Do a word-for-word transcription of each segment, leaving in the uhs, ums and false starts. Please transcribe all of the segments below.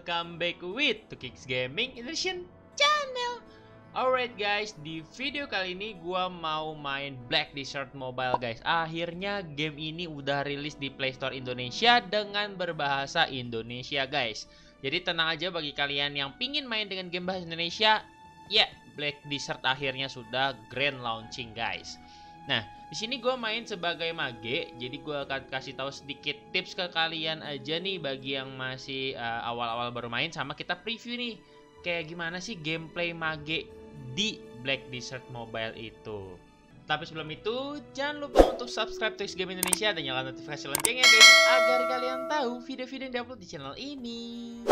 welcome back with two Kicks Gaming Edition channel. Alright guys, di video kali ini gua mau main Black Desert Mobile guys. Akhirnya game ini udah rilis di Play Store Indonesia dengan berbahasa Indonesia guys. Jadi tenang aja bagi kalian yang pingin main dengan game bahasa Indonesia, ya yeah, Black Desert akhirnya sudah grand launching guys. Nah, di sini gue main sebagai mage, jadi gue akan kasih tahu sedikit tips ke kalian aja nih bagi yang masih awal-awal uh, baru main, sama kita preview nih kayak gimana sih gameplay mage di Black Desert Mobile itu. Tapi sebelum itu jangan lupa untuk subscribe to Kicks Gaming Indonesia dan nyalakan notifikasi loncengnya guys, agar kalian tahu video-video yang diupload di channel ini.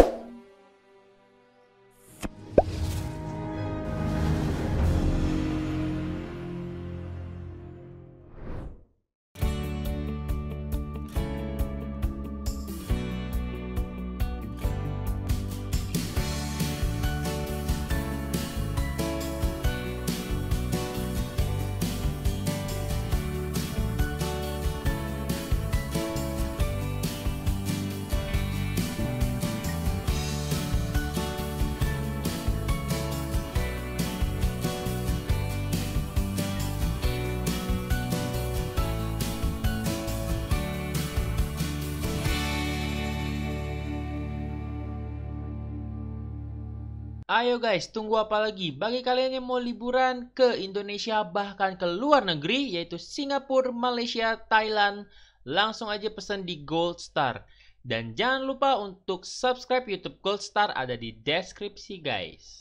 Ayo guys, tunggu apa lagi? Bagi kalian yang mau liburan ke Indonesia bahkan ke luar negeri, yaitu Singapura, Malaysia, Thailand, langsung aja pesan di Gold Star. Dan jangan lupa untuk subscribe YouTube Gold Star, ada di deskripsi guys.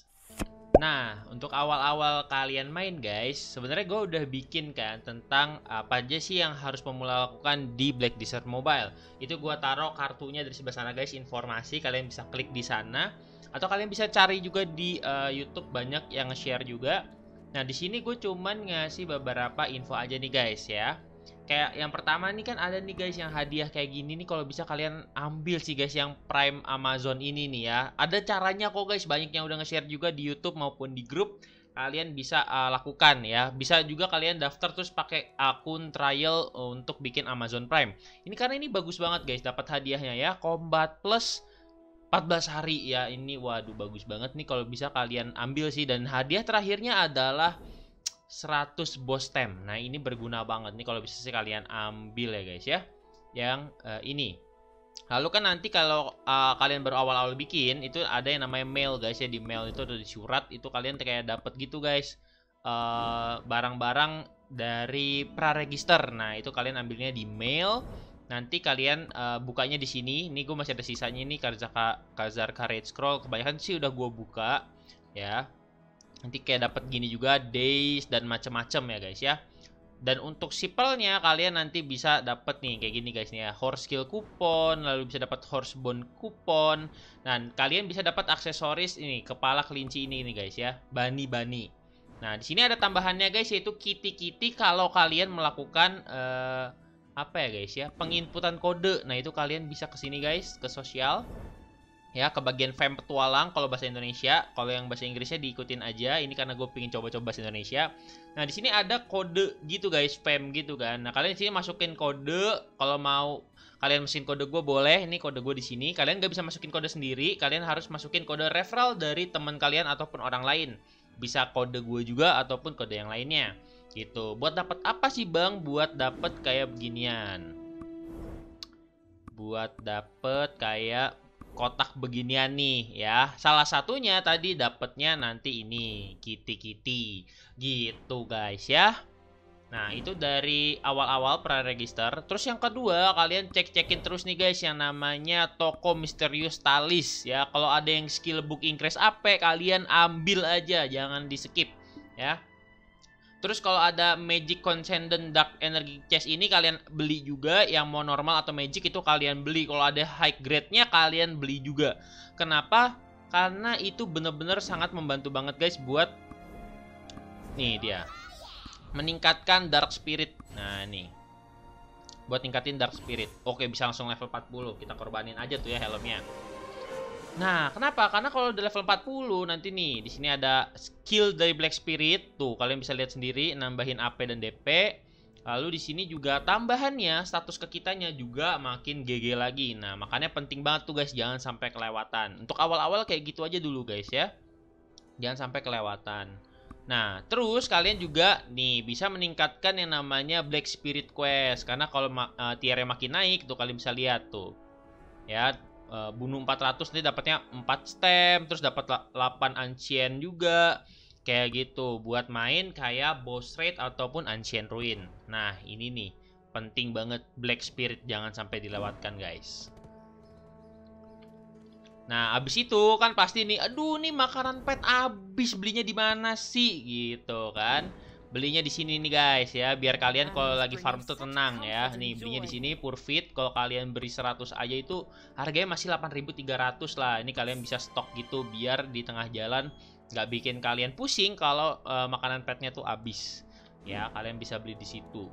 Nah, untuk awal-awal kalian main guys, sebenarnya gue udah bikin kan tentang apa aja sih yang harus pemula lakukan di Black Desert Mobile. Itu gue taruh kartunya dari sebelah sana guys, informasi kalian bisa klik di sana. Atau kalian bisa cari juga di uh, YouTube, banyak yang nge-share juga. Nah, di sini gue cuman ngasih beberapa info aja nih guys ya. Kayak yang pertama nih kan ada nih guys yang hadiah kayak gini nih, kalau bisa kalian ambil sih guys yang Prime Amazon ini nih ya. Ada caranya kok guys, banyak yang udah nge-share juga di YouTube maupun di grup. Kalian bisa uh, lakukan ya. Bisa juga kalian daftar terus pakai akun trial untuk bikin Amazon Prime. Ini karena ini bagus banget guys, dapat hadiahnya ya. Combat Plus empat belas hari ya, ini waduh bagus banget nih kalau bisa kalian ambil sih. Dan hadiah terakhirnya adalah seratus boss tem. Nah ini berguna banget nih kalau bisa sih kalian ambil ya guys ya, yang uh, ini. Lalu kan nanti kalau uh, kalian baru awal-awal bikin itu ada yang namanya mail guys ya. Di mail itu ada di surat, itu kalian kayak dapet gitu guys barang-barang uh, dari praregister. Nah itu kalian ambilnya di mail. Nanti kalian uh, bukanya di sini. Ini gue masih ada sisanya nih, Khazar Courage Scroll. Kebanyakan sih udah gue buka ya. Nanti kayak dapat gini juga, days dan macam-macam ya guys ya. Dan untuk sipelnya kalian nanti bisa dapat nih kayak gini guys nih ya, horse skill coupon, lalu bisa dapat horse bone coupon. Dan kalian bisa dapat aksesoris ini, kepala kelinci ini nih guys ya, bani-bani. Nah di sini ada tambahannya guys, yaitu kitty-kitty kalau kalian melakukan uh, apa ya guys ya, penginputan kode. Nah itu kalian bisa ke sini guys, ke sosial ya, ke bagian fam petualang kalau bahasa Indonesia. Kalau yang bahasa Inggrisnya diikutin aja, ini karena gue pengen coba-coba bahasa Indonesia. Nah di sini ada kode gitu guys, fam gitu kan. Nah kalian di sini masukin kode, kalau mau kalian masukin kode gue boleh. Ini kode gue di sini. Kalian gak bisa masukin kode sendiri, kalian harus masukin kode referral dari teman kalian ataupun orang lain. Bisa kode gue juga ataupun kode yang lainnya gitu. Buat dapat apa sih bang? Buat dapat kayak beginian. Buat dapat kayak kotak beginian nih ya. Salah satunya tadi dapatnya nanti ini kitty-kitty gitu guys ya. Nah itu dari awal-awal praregister. Terus yang kedua, kalian cek-cekin terus nih guys yang namanya toko misterius talis ya. Kalau ada yang skill book increase A P, kalian ambil aja, jangan di skip ya. Terus kalau ada Magic Transcendent Dark Energy Chest ini kalian beli juga. Yang mau normal atau Magic itu kalian beli. Kalau ada high grade-nya kalian beli juga. Kenapa? Karena itu bener-bener sangat membantu banget guys buat, nih dia, meningkatkan Dark Spirit. Nah nih, buat ningkatin Dark Spirit. Oke, bisa langsung level empat puluh. Kita korbanin aja tuh ya helmnya. Nah, kenapa? Karena kalau udah level empat puluh nanti nih di sini ada skill dari Black Spirit. Tuh, kalian bisa lihat sendiri, nambahin A P dan D P. Lalu di sini juga tambahannya status ke kitanya juga makin G G lagi. Nah, makanya penting banget tuh guys, jangan sampai kelewatan. Untuk awal-awal kayak gitu aja dulu guys ya. Jangan sampai kelewatan. Nah, terus kalian juga nih bisa meningkatkan yang namanya Black Spirit Quest. Karena kalau uh, tiernya makin naik tuh kalian bisa lihat tuh. Ya, uh, bunuh empat ratus nanti dapatnya empat stem, terus dapat delapan ancient juga. Kayak gitu, buat main kayak boss raid ataupun ancient ruin. Nah, ini nih, penting banget Black Spirit, jangan sampai dilewatkan guys. Nah, abis itu kan pasti nih, aduh nih makanan pet abis, belinya di mana sih? Gitu kan. Belinya di sini nih guys ya, biar kalian kalau lagi farm tuh tenang ya. Nih, belinya di sini Purfit. Kalau kalian beri seratus aja itu harganya masih delapan ribu tiga ratus lah. Ini kalian bisa stok gitu biar di tengah jalan nggak bikin kalian pusing kalau uh, makanan petnya tuh habis. Ya, kalian bisa beli di situ.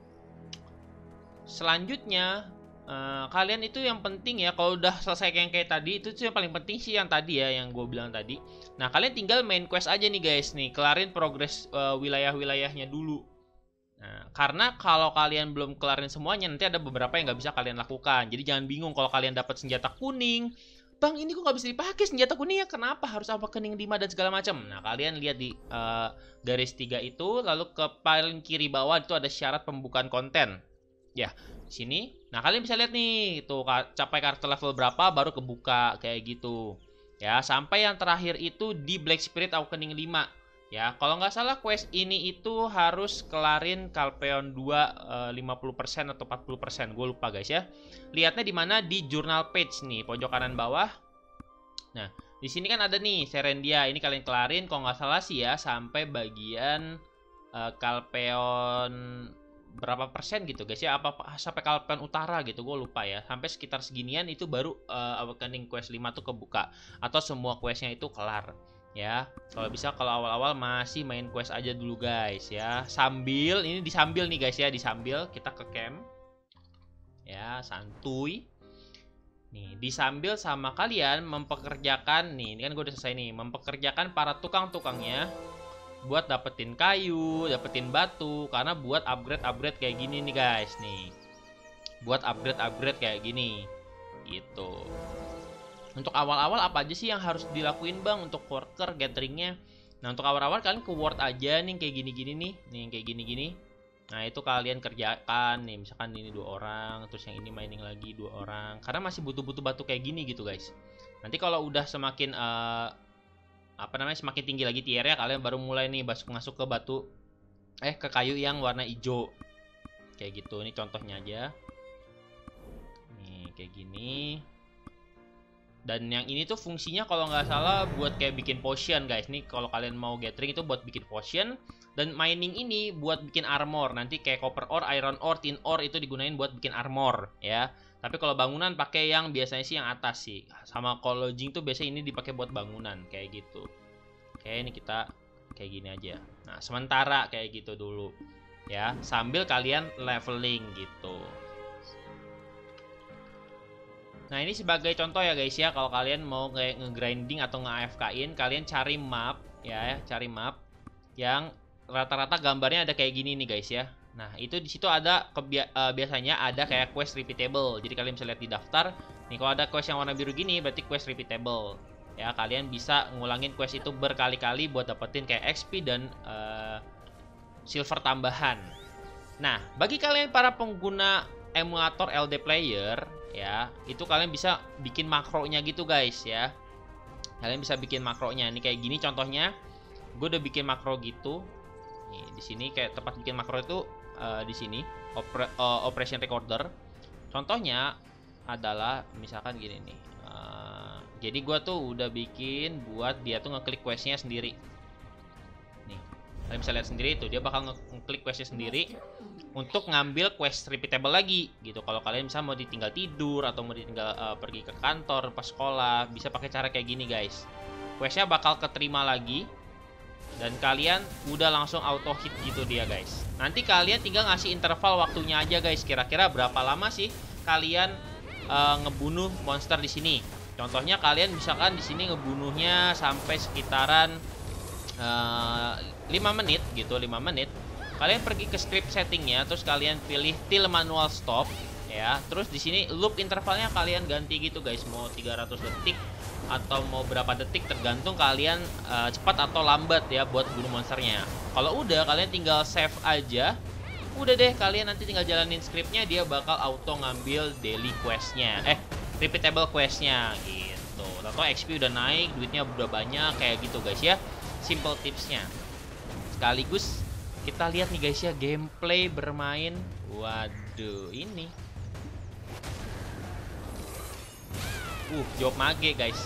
Selanjutnya uh, kalian itu yang penting ya, kalau udah selesai yang kayak tadi itu tuh yang paling penting sih yang tadi ya, yang gue bilang tadi. Nah, kalian tinggal main quest aja nih guys nih, kelarin progres uh, wilayah-wilayahnya dulu. Nah, karena kalau kalian belum kelarin semuanya, nanti ada beberapa yang nggak bisa kalian lakukan. Jadi jangan bingung kalau kalian dapat senjata kuning. Bang, ini kok nggak bisa dipakai senjata kuningnya? Kenapa? Harus apa kening lima dan segala macam. Nah, kalian lihat di uh, garis tiga itu, lalu ke paling kiri bawah itu ada syarat pembukaan konten. Ya, sini. Nah, kalian bisa lihat nih, tuh capai karakter level berapa baru kebuka kayak gitu. Ya, sampai yang terakhir itu di Black Spirit Awakening lima. Ya, kalau nggak salah quest ini itu harus kelarin Calpheon dua uh, lima puluh persen atau empat puluh persen. Gue lupa guys ya. Lihatnya di mana? Di journal page nih, pojok kanan bawah. Nah, di sini kan ada nih Serendia. Ini kalian kelarin kalau nggak salah sih ya sampai bagian uh, Calpheon berapa persen gitu guys ya, apa sampai Calpheon utara gitu, gue lupa ya. Sampai sekitar seginian itu baru uh, Awakening quest lima tuh kebuka atau semua questnya itu kelar. Ya, kalau bisa kalau awal-awal masih main quest aja dulu guys ya. Sambil ini disambil nih guys ya, disambil kita ke camp. Ya, santuy. Nih, disambil sama kalian mempekerjakan nih, ini kan gue udah selesai nih, mempekerjakan para tukang-tukangnya buat dapetin kayu, dapetin batu, karena buat upgrade-upgrade kayak gini nih guys nih. Buat upgrade-upgrade kayak gini. Gitu. Untuk awal-awal apa aja sih yang harus dilakuin bang untuk worker gatheringnya? Nah, untuk awal-awal kalian ke ward aja nih kayak gini-gini nih, nih kayak gini-gini. Nah, itu kalian kerjakan nih, misalkan ini dua orang, terus yang ini mining lagi dua orang, karena masih butuh-butuh batu kayak gini gitu guys. Nanti kalau udah semakin uh, apa namanya semakin tinggi lagi tiernya, kalian baru mulai nih masuk masuk ke batu, eh ke kayu yang warna hijau, kayak gitu. Ini contohnya aja. Nih kayak gini. Dan yang ini tuh fungsinya kalau nggak salah buat kayak bikin potion guys. Nih kalau kalian mau gathering itu buat bikin potion. Dan mining ini buat bikin armor. Nanti kayak copper ore, iron ore, tin ore itu digunain buat bikin armor ya. Tapi kalau bangunan pakai yang biasanya sih yang atas sih. Sama kalau lodging tuh biasanya ini dipakai buat bangunan kayak gitu. Oke, ini kita kayak gini aja. Nah, sementara kayak gitu dulu ya. Sambil kalian leveling gitu. Nah, ini sebagai contoh ya guys ya, kalau kalian mau kayak nge-grinding atau nge-A F K-in, kalian cari map ya, cari map yang rata-rata gambarnya ada kayak gini nih guys ya. Nah, itu di situ ada uh, biasanya ada kayak quest repeatable. Jadi kalian bisa lihat di daftar. Nih kalau ada quest yang warna biru gini berarti quest repeatable. Ya, kalian bisa ngulangin quest itu berkali-kali buat dapetin kayak X P dan uh, silver tambahan. Nah, bagi kalian para pengguna emulator L D player ya, itu kalian bisa bikin makronya gitu guys ya. Kalian bisa bikin makronya. Ini kayak gini contohnya. Gue udah bikin makro gitu. Nih, di sini kayak tempat bikin makro itu uh, di sini Oper uh, operation recorder. Contohnya adalah misalkan gini nih. Uh, jadi gue tuh udah bikin buat dia tuh ngeklik questnya sendiri. Nih, kalian bisa lihat sendiri tuh dia bakal ngeklik questnya sendiri untuk ngambil quest repeatable lagi gitu. Kalau kalian bisa mau ditinggal tidur atau mau ditinggal uh, pergi ke kantor pas sekolah, bisa pakai cara kayak gini guys. Questnya bakal keterima lagi dan kalian udah langsung auto hit gitu dia guys. Nanti kalian tinggal ngasih interval waktunya aja guys. Kira-kira berapa lama sih kalian uh, ngebunuh monster di sini? Contohnya kalian misalkan di sini ngebunuhnya sampai sekitaran uh, lima menit gitu, lima menit. kalian pergi ke script settingnya, terus kalian pilih till manual stop ya. Terus di sini loop intervalnya kalian ganti gitu guys, mau tiga ratus detik atau mau berapa detik tergantung kalian uh, cepat atau lambat ya buat bunuh monsternya. Kalau udah, kalian tinggal save aja. Udah deh, kalian nanti tinggal jalanin scriptnya, dia bakal auto ngambil daily questnya, eh repeatable questnya gitu. Atau X P udah naik, duitnya udah banyak kayak gitu guys ya. Simple tipsnya. Sekaligus kita lihat nih guys ya gameplay bermain. Waduh, ini uh job mage guys.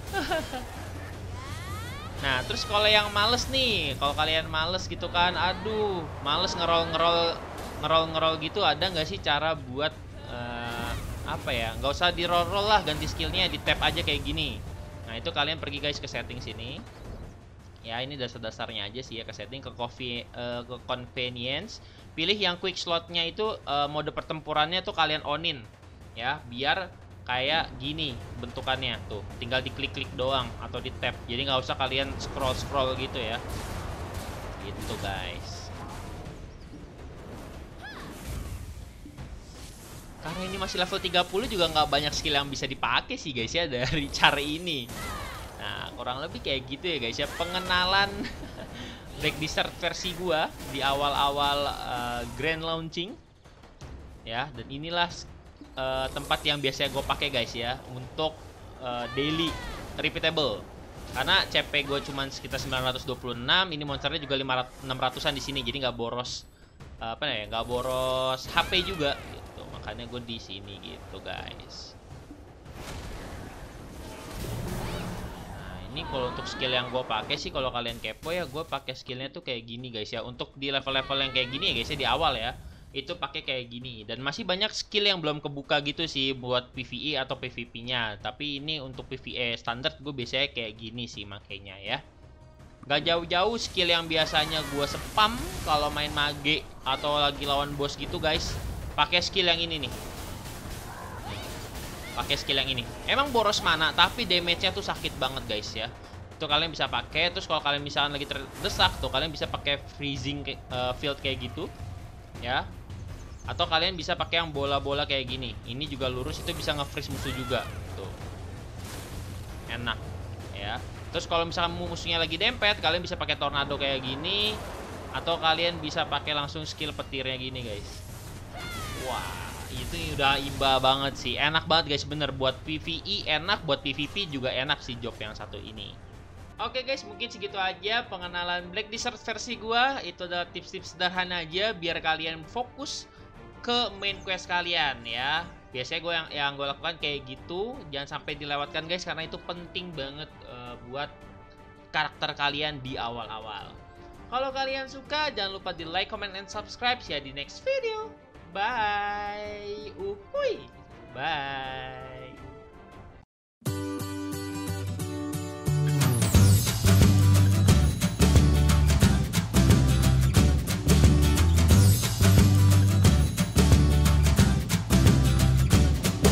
Nah, terus kalau yang males nih, kalau kalian males gitu kan, aduh, males ngerol-ngerol ngerol-ngerol gitu, ada nggak sih cara buat uh, apa ya? Nggak usah di roll-roll lah, ganti skillnya di tap aja kayak gini. Nah, itu kalian pergi guys ke setting sini. Ya, ini dasar-dasarnya aja sih ya, ke setting, ke coffee, uh, ke convenience. Pilih yang quick slotnya itu uh, mode pertempurannya tuh kalian onin ya, biar kayak gini bentukannya tuh, tinggal diklik-klik doang atau di tap, jadi nggak usah kalian scroll-scroll gitu ya, gitu guys. Karena ini masih level tiga puluh juga nggak banyak skill yang bisa dipakai sih guys ya dari cara ini. Nah, kurang lebih kayak gitu ya guys ya, pengenalan Black Desert versi gua di awal-awal uh, grand launching ya. Dan inilah Uh, tempat yang biasanya gue pakai guys ya untuk uh, daily repeatable, karena C P gue cuma sekitar sembilan ratus dua puluh enam, ini monsternya juga enam ratusan di sini, jadi nggak boros uh, apa ya, nggak boros H P juga gitu, makanya gue di sini gitu guys. Nah, ini kalau untuk skill yang gue pakai sih, kalau kalian kepo ya, gue pakai skillnya tuh kayak gini guys ya, untuk di level-level yang kayak gini ya guys ya, di awal ya itu pakai kayak gini. Dan masih banyak skill yang belum kebuka gitu sih buat P V E atau P V P-nya. Tapi ini untuk P V E standar gue biasanya kayak gini sih makanya ya. Gak jauh-jauh skill yang biasanya gue spam kalau main mage atau lagi lawan bos gitu guys. Pakai skill yang ini nih. Pakai skill yang ini. Emang boros mana, tapi damage-nya tuh sakit banget guys ya. Itu kalian bisa pakai. Terus kalau kalian misalkan lagi terdesak tuh, kalian bisa pakai freezing uh, field kayak gitu ya. Atau kalian bisa pakai yang bola-bola kayak gini. Ini juga lurus, itu bisa nge-freeze musuh juga. Tuh. Enak ya. Terus kalau misalkan musuhnya lagi dempet, kalian bisa pakai tornado kayak gini. Atau kalian bisa pakai langsung skill petirnya gini guys. Wah, itu udah imba banget sih. Enak banget guys, bener. Buat P V E enak, buat P V P juga enak sih job yang satu ini. Oke guys, mungkin segitu aja pengenalan Black Desert versi gua. Itu adalah tips-tips sederhana aja biar kalian fokus ke main quest kalian ya. Biasanya gue yang yang gue lakukan kayak gitu, jangan sampai dilewatkan guys, karena itu penting banget uh, buat karakter kalian di awal-awal. Kalau kalian suka, jangan lupa di like, comment, and subscribe. See ya di next video. Bye. Uhuy. Bye.